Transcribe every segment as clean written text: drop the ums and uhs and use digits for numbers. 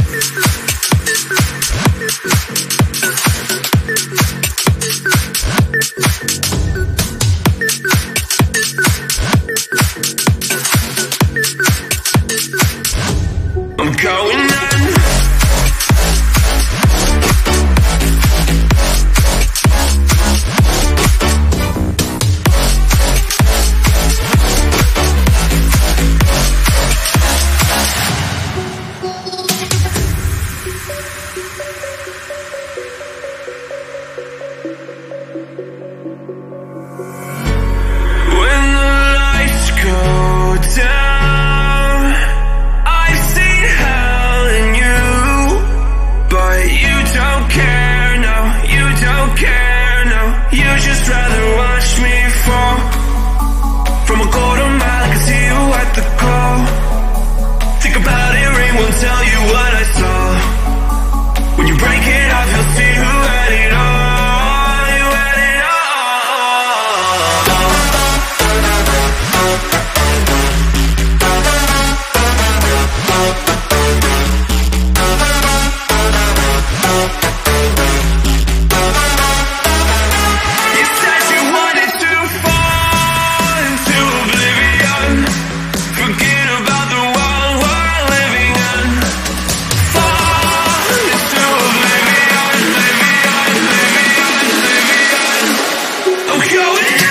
I'm going on. When the lights go down, I've seen hell in you, but you don't care, no, you don't care, no. You just rather watch me fall from a quarter mile. I can see you at the call. Think about it, ring won't tell you what I saw. When you break it off, you'll see who had it all. You had it all. You said you wanted to fall into oblivion. Forget about the world we're living in. Fall into oblivion, oblivion, oblivion, oblivion. I'm going in.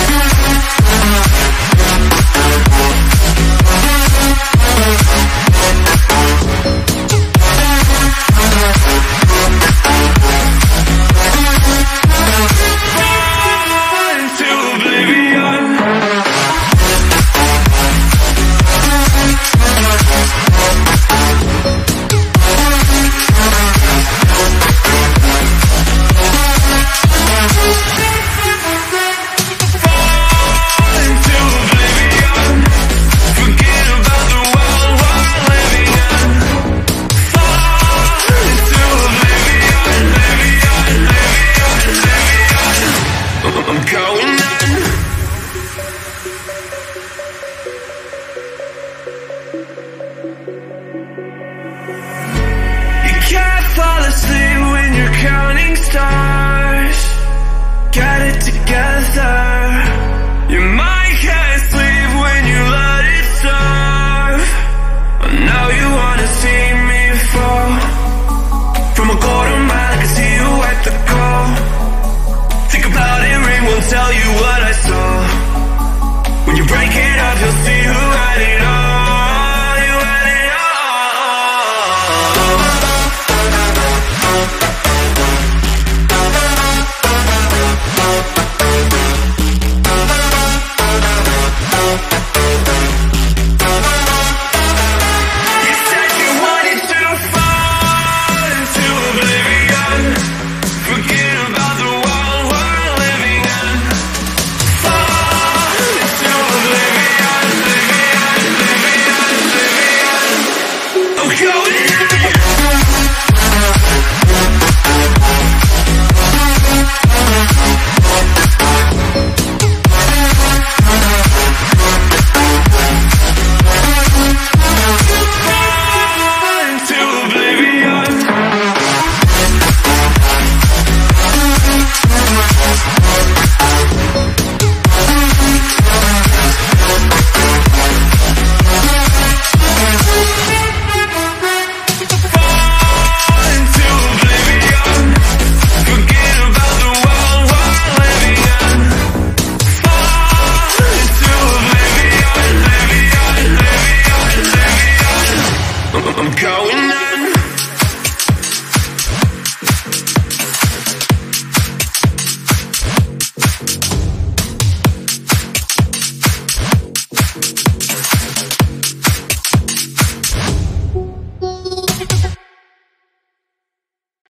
Fall into oblivion. Fall into oblivion. Forget about the world we're living in. Fall into oblivion, oblivion, oblivion, oblivion. I'm going on. You can't fall asleep when you're counting stars. Get it together. Your mind